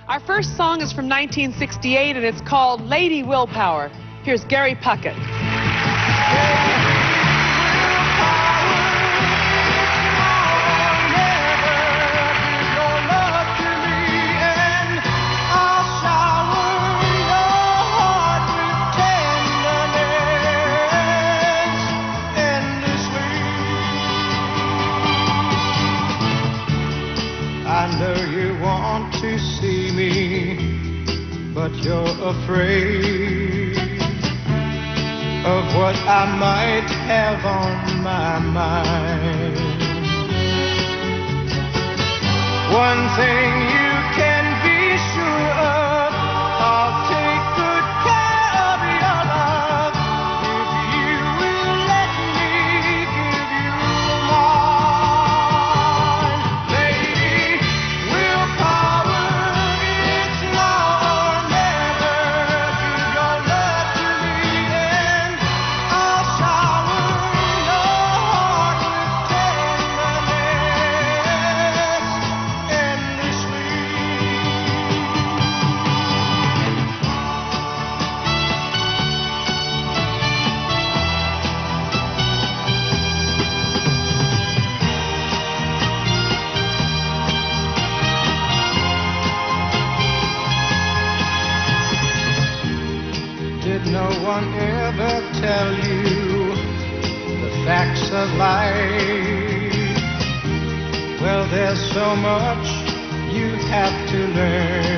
Our first song is from 1968, and it's called Lady Willpower. Here's Gary Puckett. I know you want to see me, but you're afraid of what I might have on my mind. One thing you can be sure of, I'll take good care of your love if you will let me give you mine. Lady Willpower, it's now or never. Give your love to me and I'll shower your heart with tenderness endlessly. Did no one ever tell you the facts of life? Well, there's so much you have to learn.